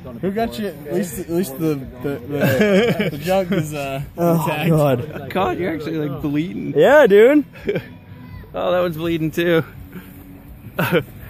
Who got you? At least the jug is Oh intact. God. God, you're actually like bleeding. Yeah, dude. Oh, that one's bleeding too.